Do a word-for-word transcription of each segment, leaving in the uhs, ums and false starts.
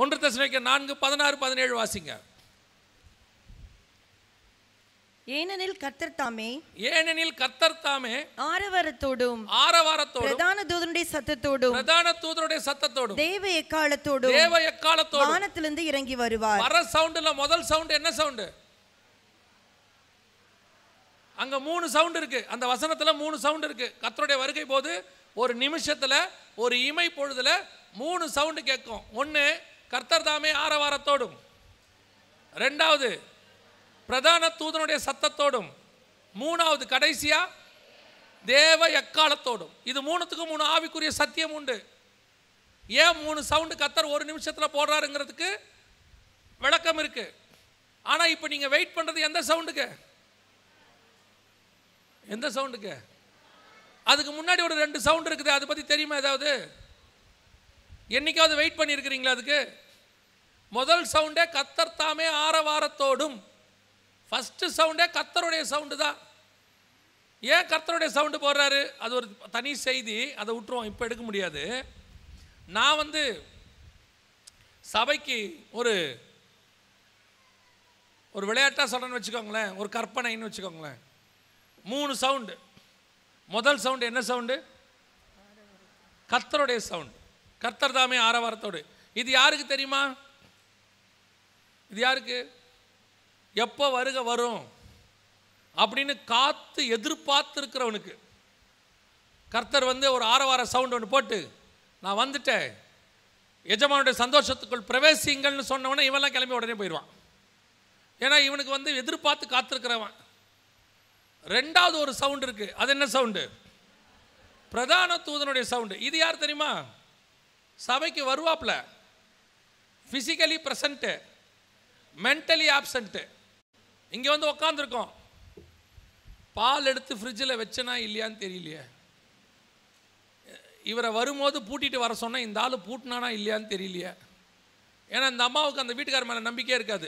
ஒன்று தெசலோனிக்கேயர் நான்கு பதினாறு பதினேழு வாசிங்க. ஏனெனில் கர்த்தர் தாமே ஏனெனில் கர்த்தர் தாமே ஆரவாரத்தோடும் ஆரவாரத்தோடும் பிரதான தூதனுடைய சத்தத்தோடும் பிரதான தூதனுடைய சத்தத்தோடும் தேவ எக்காலத்தோடும் தேவ எக்காலத்தோடும் வானத்திலிருந்து இறங்கி வருவார். வர சவுண்ட்ல முதல் சவுண்ட் என்ன சவுண்ட்? அங்க மூணு சவுண்ட் இருக்கு. அந்த வசனத்துல மூணு சவுண்ட் இருக்கு. கர்த்தருடைய வருகை போது ஒரு நிமிஷத்துல ஒரு இமை பொழுதுல மூணு சவுண்ட் கேட்கும். ஒன்னு கர்த்தர் தாமே ஆரவாரத்தோடும், ரெண்டாவது பிரதான தூதனுடைய சத்தத்தோடும், மூணாவது கடைசியா தேவ எக்காலத்தோடும். இது மூணுத்துக்கும் மூணு ஆவிக்குரிய சத்தியம் உண்டு. ஏன் மூணு சவுண்டு கர்த்தர் ஒரு நிமிஷத்துல போடுறாருங்கிறதுக்கு விளக்கம் இருக்கு. ஆனா இப்ப நீங்க வெயிட் பண்றது எந்த சவுண்டுக்கு? எந்த சவுண்டுக்கு? அதுக்கு முன்னாடி ஒரு ரெண்டு சவுண்ட் இருக்குது. அதை பத்தி தெரியுமா ஏதாவது? என்னைக்காவது வெயிட் பண்ணி இருக்கிறீங்களா? அதுக்கு முதல் சவுண்டே கர்த்தர் தாமே ஆரவாரத்தோடும். ஃபர்ஸ்ட் சவுண்டே கர்த்தருடைய சவுண்டு தான். ஏன் கர்த்தருடைய சவுண்டு போடுறாரு? அது ஒரு தனி செய்தி, அதை விட்டுருவோம், இப்போ எடுக்க முடியாது. நான் வந்து சபைக்கு ஒரு ஒரு விளையாட்டாக சொல்கிறேன்னு வச்சுக்கோங்களேன், ஒரு கற்பனைன்னு வச்சுக்கோங்களேன். மூணு சவுண்டு. முதல் சவுண்டு என்ன சவுண்டு? கர்த்தருடைய சவுண்டு. கர்த்தர் தாமே ஆரவாரத்தோடு. இது யாருக்கு தெரியுமா? இது யாருக்கு? எப்போ வருக வரும் அப்படின்னு காத்து எதிர்பார்த்து இருக்கிறவனுக்கு. கர்த்தர் வந்து ஒரு ஆரவார சவுண்ட் ஒன்று போட்டு நான் வந்துட்டேன், எஜமானுடைய சந்தோஷத்துக்குள் பிரவேசிங்கள்னு சொன்னவனே இவெல்லாம் கிளம்பி உடனே போயிடுவான். ஏன்னா இவனுக்கு வந்து எதிர்பார்த்து காத்திருக்கிறவன். ரெண்டாவது ஒரு சவுண்ட் இருக்கு. அது என்ன சவுண்டு? பிரதான தூதனுடைய சவுண்டு. இது யார் தெரியுமா? சபைக்கு வருவாப்ல, பிசிக்கலி பிரசன்ட்டு, மென்டலி ஆப்சண்ட்டு. இங்கே வந்து உக்காந்துருக்கோம், பால் எடுத்து ஃப்ரிட்ஜில் வச்சனா இல்லையான்னு தெரியலையே. இவரை வரும்போது பூட்டிட்டு வர சொன்னால் இந்த ஆள் பூட்டினானா இல்லையான்னு தெரியலையே. ஏன்னா இந்த அம்மாவுக்கு அந்த வீட்டுக்கார மேலே நம்பிக்கையே இருக்காது.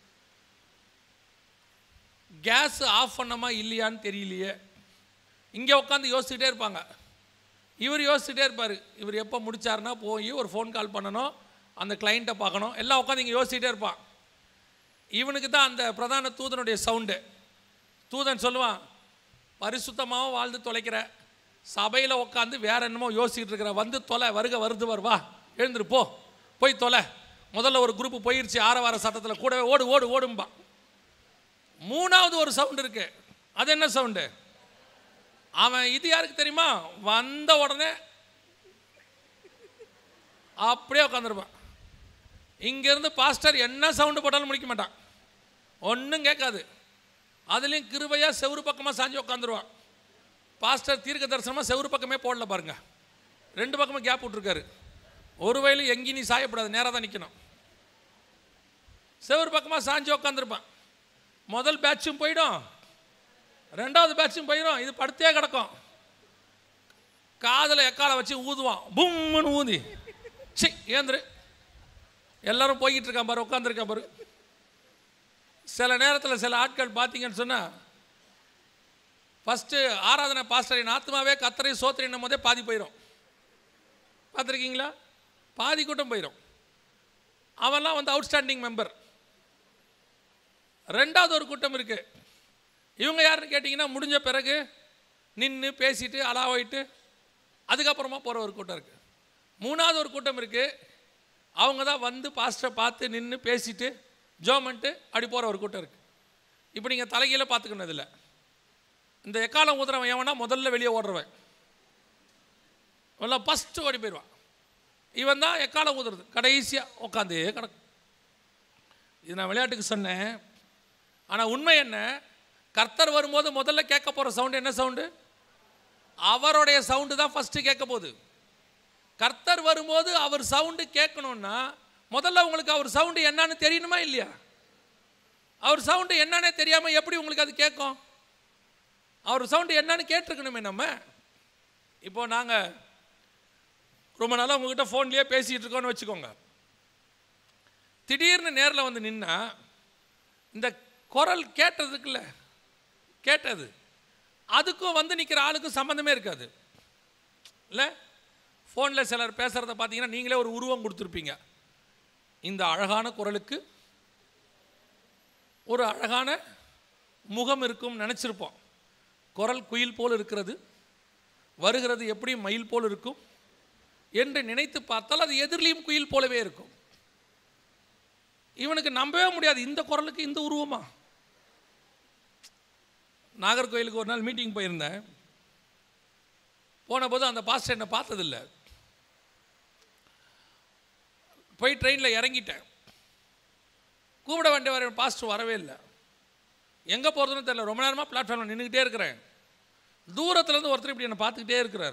கேஸ் ஆஃப் பண்ணமா இல்லையான்னு தெரியலையே. இங்கே உட்காந்து யோசிச்சுட்டே இருப்பாங்க. இவர் யோசிச்சுட்டே இருப்பார், இவர் எப்போ முடிச்சாருன்னா போய் ஒரு ஃபோன் கால் பண்ணணும், அந்த கிளைண்ட்டை பார்க்கணும், எல்லாம் உட்காந்து இங்கே யோசிச்சுட்டே இருப்பான். இவனுக்கு தான் அந்த பிரதான தூதனுடைய சவுண்டு. தூதன் சொல்லுவான், பரிசுத்தமாகவும் வாழ்ந்து தொலைக்கிற, சபையில் உட்காந்து வேற என்னமோ யோசிச்சுட்டு இருக்கிற, வந்து தொலை, வருக வருது வருவா, எழுந்துரு போ, போய் தொலை. முதல்ல ஒரு குரூப்பு போயிடுச்சு ஆரவார சட்டத்தில், கூடவே ஓடு ஓடு ஓடும்பா. மூணாவது ஒரு சவுண்டு இருக்கு. அது என்ன சவுண்டு? அவன் இது யாருக்கு தெரியுமா? வந்த உடனே அப்படியே உட்காந்துருப்பான். இங்கேருந்து பாஸ்டர் என்ன சவுண்டு போட்டாலும் முடிக்க மாட்டான், ஒன்றும் கேட்காது. அதுலேயும் கிருபையாக செவுறு பக்கமாக சாஞ்சி உட்காந்துருவான். பாஸ்டர் தீர்க்க தரிசனமாக செவுறு பக்கமே போடல பாருங்க, ரெண்டு பக்கமும் கேப் விட்டுருக்காரு. ஒரு வயலும் எங்கேயும் நீ சாயப்படாது, நேராக தான் நிற்கணும். செவுறு பக்கமாக சாஞ்சி உட்காந்துருப்பான். முதல் பேட்சும் போயிடும், ரெண்டாவது பேட்சும் போயிடும். இது படுத்தே கிடக்கும். காதில் எக்காலை வச்சு ஊதுவான், பும்னு ஊதி சி ஏந்திரு, எல்லாரும் போய்கிட்டு இருக்கான் பாரு, உட்காந்துருக்கான் பாரு. சில நேரத்தில் சில ஆட்கள் பார்த்தீங்கன்னு சொன்னால், ஃபஸ்ட்டு ஆராதனை பாஸ்டரின் ஆத்மாவே கத்தரை சோத்திரின்னும் போதே பாதி போயிடும். பார்த்துருக்கீங்களா? பாதி கூட்டம் போயிடும். அவன்லாம் வந்து அவுட்ஸ்டாண்டிங் மெம்பர். ரெண்டாவது ஒரு கூட்டம் இருக்குது. இவங்க யாருன்னு கேட்டிங்கன்னா, முடிஞ்ச பிறகு நின்று பேசிட்டு அலாவாயிட்டு அதுக்கப்புறமா போகிற ஒரு கூட்டம் இருக்குது. மூணாவது ஒரு கூட்டம் இருக்குது. அவங்க தான் வந்து பாஸ்டரை பார்த்து நின்று பேசிட்டு ஜோமெண்ட்டு அப்படி போகிற ஒரு கூட்டம் இருக்குது. இப்போ நீங்கள் தலைகீழ பார்த்துக்கணும். இதில் இந்த எக்காலம் ஊதுறவன் எவனா முதல்ல வெளியே ஓடுறவன், எல்லாம் ஃபஸ்ட்டு ஓடி போயிடுவான். இவன் தான் எக்காலம் ஊதுறது கடைசியாக உட்காந்து கிடக்கு. இது நான் விளையாட்டுக்கு சொன்னேன். ஆனால் உண்மை என்ன? கர்த்தர் வரும்போது முதல்ல கேட்க போகிற சவுண்டு என்ன சவுண்டு? அவருடைய சவுண்டு தான் ஃபஸ்ட்டு கேட்க போகுது. கர்த்தர் வரும்போது அவர் சவுண்டு கேட்கணுன்னா முதல்ல உங்களுக்கு அவர் சவுண்டு என்னன்னு தெரியணுமா இல்லையா? அவர் சவுண்டு என்னன்னே தெரியாமல் எப்படி உங்களுக்கு அது கேட்கும்? அவர் சவுண்டு என்னன்னு கேட்டிருக்கணுமே. நம்ம இப்போ நாங்கள் ரொம்ப நாளாக உங்ககிட்ட ஃபோன்லேயே பேசிகிட்டு இருக்கோன்னு வச்சுக்கோங்க. திடீர்னு நேரில் வந்து நின்னா இந்த குரல் கேட்டதுக்குல்ல, கேட்டது அதுக்கும் வந்து நிற்கிற ஆளுக்கும் சம்மந்தமே இருக்காது இல்லை? ஃபோனில் சிலர் பேசுகிறத பார்த்தீங்கன்னா நீங்களே ஒரு உருவம் கொடுத்துருப்பீங்க. இந்த அழகான குரலுக்கு ஒரு அழகான முகம் இருக்கும் நினச்சிருப்போம். குரல் குயில் போல் இருக்கிறது, வருகிறது எப்படி மயில் போல் இருக்கும் என்று நினைத்து பார்த்தால் அது எதிரிலையும் குயில் போலவே இருக்கும். இவனுக்கு நம்பவே முடியாது, இந்த குரலுக்கு இந்த உருவமா. நாகர்கோயிலுக்கு ஒரு நாள் மீட்டிங் போயிருந்தேன். போன போது அந்த பாஸ்டர் என்னை பார்த்ததில்லை. போய் ட்ரெயினில் இறங்கிட்டேன். கூப்பிட வேண்டிய வர பாஸ்டர் வரவே இல்லை. எங்கே போகிறதுன்னு தெரியல. ரொம்ப நேரமாக பிளாட்ஃபார்மில் நின்றுக்கிட்டே இருக்கிறேன். தூரத்துலேருந்து ஒருத்தர் இப்படி என்னை பார்த்துக்கிட்டே இருக்கிறார்.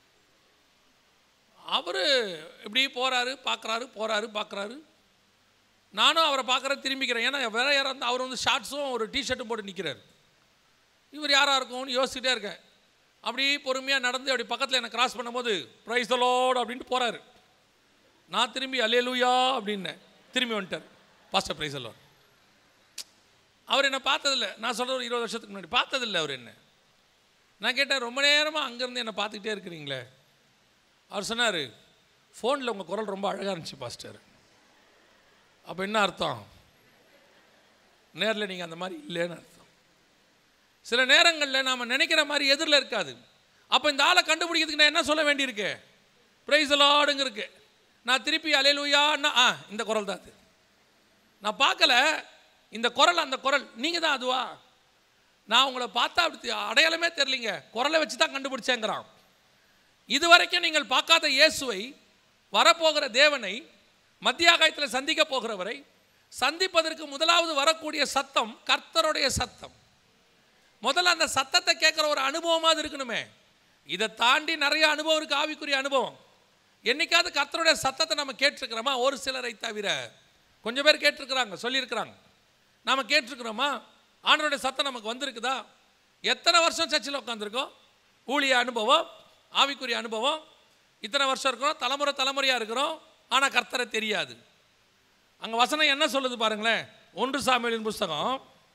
அவர் இப்படி போகிறாரு பார்க்குறாரு போகிறாரு பார்க்குறாரு. நானும் அவரை பார்க்குற திரும்பிக்கிறேன். ஏன்னா வேற யாராவது அவர் வந்து ஷார்ட்ஸும் ஒரு டிஷர்ட்டும் போட்டு நிற்கிறார். இவர் யாராக இருக்கும்னு யோசிச்சுட்டே இருக்கேன். அப்படி பொறுமையாக நடந்து அப்படி பக்கத்தில் என்னை கிராஸ் பண்ணும்போது ப்ரைஸ் தி லார்ட் அப்படின்ட்டு போகிறாரு. நான் திரும்பி அல்லேலூயா அப்படின்னேன். திரும்பி வந்துட்டார் பாஸ்டர் ப்ரைஸ் தி லார்ட். அவர் என்னை பார்த்ததில்லை. நான் சொல்கிற ஒரு இருபது வருஷத்துக்கு முன்னாடி பார்த்ததில்லை அவர் என்ன. நான் கேட்டேன், ரொம்ப நேரமாக அங்கேருந்து என்னை பார்த்துக்கிட்டே இருக்கிறீங்களே. அவர் சொன்னார், ஃபோனில் உங்கள் குரல் ரொம்ப அழகாக இருந்துச்சு பாஸ்டர். அப்போ என்ன அர்த்தம்? நேரில் நீங்கள் அந்த மாதிரி இல்லைன்னு அர்த்தம். சில நேரங்களில் நாம் நினைக்கிற மாதிரி எதிரில் இருக்காது. அப்போ இந்த ஆளை கண்டுபிடிக்கிறதுக்கு நான் என்ன சொல்ல வேண்டியிருக்கு? ப்ரைஸ் தி லார்டுங்க இருக்கு. நான் திருப்பி அல்லேலூயான்னா ஆ இந்த குரல் தான் அது. நான் பார்க்கல, இந்த குரல் அந்த குரல் நீங்கள் தான் அதுவா? நான் உங்களை பார்த்தா அப்படி அடையாளமே தெரியலிங்க, குரலை வச்சு தான் கண்டுபிடிச்சேங்கிறான். இதுவரைக்கும் நீங்கள் பார்க்காத இயேசுவை, வரப்போகிற தேவனை, மத்திய ஆகாயத்தில் சந்திக்க போகிறவரை சந்திப்பதற்கு முதலாவது வரக்கூடிய சத்தம் கர்த்தருடைய சத்தம். முதல்ல அந்த சத்தத்தை கேட்குற ஒரு அனுபவமாக இருக்கணுமே. இதை தாண்டி நிறைய அனுபவம் இருக்குது, ஆவிக்குரிய அனுபவம். என்னைக்காவது கர்த்தருடைய சத்தத்தை நம்ம கேட்டிருக்கிறோமா? ஒரு சிலரை தவிர கொஞ்சம் பேர் கேட்டிருக்கிறாங்க, சொல்லியிருக்கிறாங்க. நாம் கேட்டிருக்கிறோமா? ஆண்டவருடைய சத்தம் நமக்கு வந்திருக்குதா? எத்தனை வருஷம் சர்ச்சில் உட்காந்துருக்கோம், ஊழிய அனுபவம், ஆவிக்குரிய அனுபவம், இத்தனை வருஷம் இருக்கிறோம், தலைமுறை தலைமுறையாக இருக்கிறோம், ஆனால் கர்த்தரை தெரியாது. அங்கே வசனம் என்ன சொல்லுது பாருங்களேன். ஒன்று சாமுவேலின் புஸ்தகம்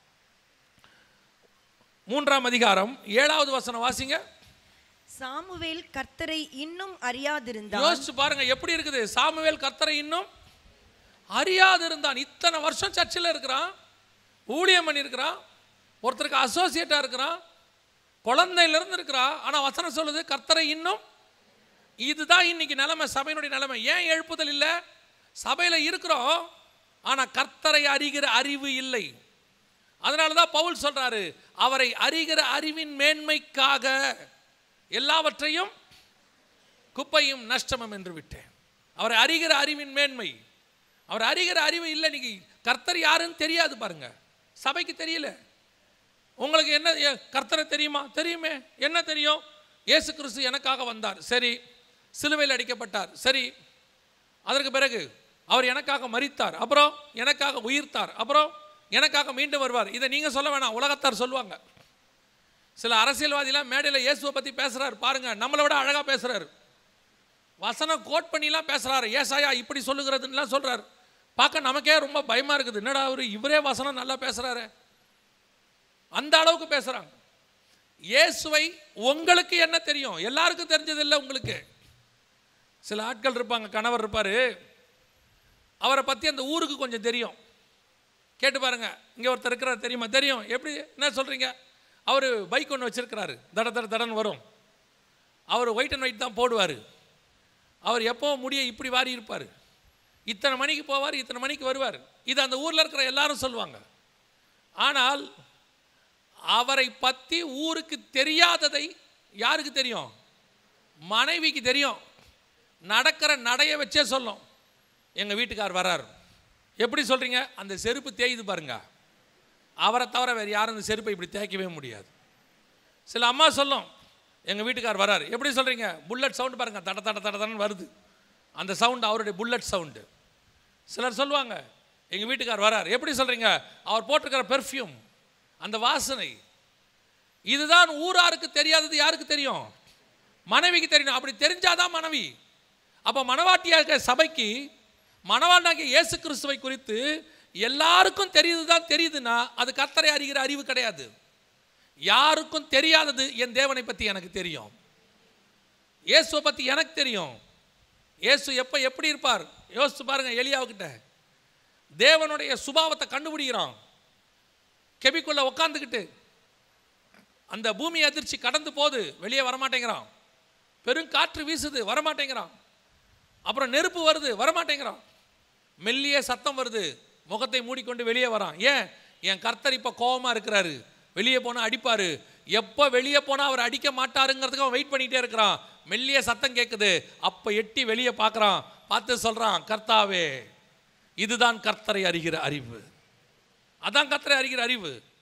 மூன்றாம் அதிகாரம் ஏழாவது வசனம் வாசிங்க. சாமுவேல் கர்த்தரை இன்னும் அறியாதிருந்தான். யோசிச்சு பாருங்க எப்படி இருக்குது. சாமுவேல் கர்த்தரை இன்னும் அறியாதிருந்தான். இத்தனை வருஷம் சர்ச்சில் இருக்கிறான், ஊழியம் பண்ணி இருக்கிறான், ஒருத்தருக்கு அசோசியேட்டாக இருக்கிறான், குழந்தையிலிருந்து இருக்கிறான். ஆனால் வசனம் சொல்லுது கர்த்தரை இன்னும். இதுதான் இன்னைக்கு நிலைமை, சபையினுடைய நிலைமை. ஏன் எழுப்புதல் இல்லை? சபையில் இருக்கிறோம், ஆனால் கர்த்தரை அறிகிற அறிவு இல்லை. அதனால தான் பவுல் சொல்றாரு, அவரை அறிகிற அறிவின் மேன்மைக்காக எல்லாவற்றையும் குப்பையும் நஷ்டமும் என்று விட்டேன். அவரை அறிகிற அறிவின் மேன்மை. அவர் அறிகிற அறிவு இல்லை. இன்னைக்கு கர்த்தர் யாருன்னு தெரியாது பாருங்க. சபைக்கு தெரியல. உங்களுக்கு என்ன கர்த்தரை தெரியுமா? தெரியுமே. என்ன தெரியும்? இயேசு கிறிஸ்து எனக்காக வந்தார், சரி. சிலுவையில் அடிக்கப்பட்டார், சரி. அதற்கு பிறகு அவர் எனக்காக மரித்தார், அப்புறம் எனக்காக உயிர்த்தார், அப்புறம் எனக்காக மீண்டும் வருவார். இதை நீங்கள் சொல்ல வேணாம், உலகத்தார் சொல்லுவாங்க. சில அரசியல்வாதிலாம் மேடையில் இயேசுவை பற்றி பேசுகிறார் பாருங்க, நம்மளை விட அழகாக பேசுகிறார். வசனம் கோட் பண்ணிலாம் பேசுகிறாரு. ஏசாயா இப்படி சொல்லுகிறதுலாம் சொல்கிறார். பார்க்க நமக்கே ரொம்ப பயமாக இருக்குது. என்னடா அவர் இவரே வசனம் நல்லா பேசுகிறாரு, அந்த அளவுக்கு பேசுகிறாங்க. இயேசுவை உங்களுக்கு என்ன தெரியும்? எல்லாருக்கும் தெரிஞ்சதில்லை. உங்களுக்கு சில ஆட்கள் இருப்பாங்க, கணவர் இருப்பார், அவரை பற்றி அந்த ஊருக்கு கொஞ்சம் தெரியும். கேட்டு பாருங்க, இங்கே ஒருத்தர் இருக்கிறார் தெரியுமா? தெரியும். எப்படி என்ன சொல்கிறீங்க? அவர் பைக் ஒன்று வச்சுருக்கிறாரு, தட தட தடன்னு வரும். அவர் ஒயிட் அண்ட் ஒயிட் தான் போடுவார். அவர் எப்போ முடிய இப்படி வாரி இருப்பார். இத்தனை மணிக்கு போவார், இத்தனை மணிக்கு வருவார். இது அந்த ஊரில் இருக்கிற எல்லாரும் சொல்லுவாங்க. ஆனால் அவரை பற்றி ஊருக்கு தெரியாததை யாருக்கு தெரியும்? மனைவிக்கு தெரியும். நடக்கிற நடையை வச்சே சொல்லும், எங்கள் வீட்டுக்கார் வர்றார். எப்படி சொல்கிறீங்க? அந்த செருப்பு தேய்து பாருங்க, அவரை தவிர வேறு யாரும் அந்த செருப்பை இப்படி தேய்க்கவே முடியாது. சில அம்மா சொல்லும், எங்கள் வீட்டுக்கார் வர்றார். எப்படி சொல்கிறீங்க? புல்லட் சவுண்டு பாருங்க, தட தட தட தடன்னு வருது. அந்த சவுண்டு அவருடைய புல்லட் சவுண்டு. சிலர் சொல்லுவாங்க, எங்கள் வீட்டுக்கார் வர்றார். எப்படி சொல்கிறீங்க? அவர் போட்டிருக்கிற பெர்ஃப்யூம், அந்த வாசனை. இதுதான் ஊராருக்கு தெரியாதது யாருக்கு தெரியும்? மனைவிக்கு தெரியணும். அப்படி தெரிஞ்சாதான் மனைவி. அப்போ மனவாட்டியாக சபைக்கு மனவாளனாகிய இயேசு கிறிஸ்துவை குறித்து எல்லாருக்கும் தெரியுது தான் தெரியுதுன்னா அது கர்த்தரை அறிகிற அறிவு கிடையாது. யாருக்கும் தெரியாதது என் தேவனை பற்றி எனக்கு தெரியும், இயேசுவை பற்றி எனக்கு தெரியும். இயேசு எப்போ எப்படி இருப்பார் யோசிச்சு பாருங்க. எலியாவுக்கிட்ட தேவனுடைய சுபாவத்தை கண்டுபிடிக்கிறான். கெபிக்குள்ள உட்காந்துக்கிட்டு அந்த பூமி அதிர்ச்சி கடந்து போகுது, வெளியே வரமாட்டேங்கிறான். பெருங்காற்று வீசுது, வரமாட்டேங்கிறான். அப்புறம் நெருப்பு வருது, வரமாட்டேங்கிறான். மெல்லிய சத்தம் வருது, முகத்தை மூடிக்கொண்டு வெளியே வரான். ஏன்? என் கர்த்தர் இப்போ கோபமாக இருக்கிறாரு, வெளியே போனால் அடிப்பார், எப்போ வெளியே போனால் அவர் அடிக்க மாட்டாருங்கிறதுக்கு அவன் வெயிட் பண்ணிகிட்டே இருக்கிறான். மெல்லிய சத்தம் கேட்குது, அப்போ எட்டி வெளியே பார்க்குறான். பார்த்து சொல்கிறான், கர்த்தாவே, இதுதான் கர்த்தரை அறிகிற அறிவு. அதான் கர்த்தரை அறிகிற அறிவு.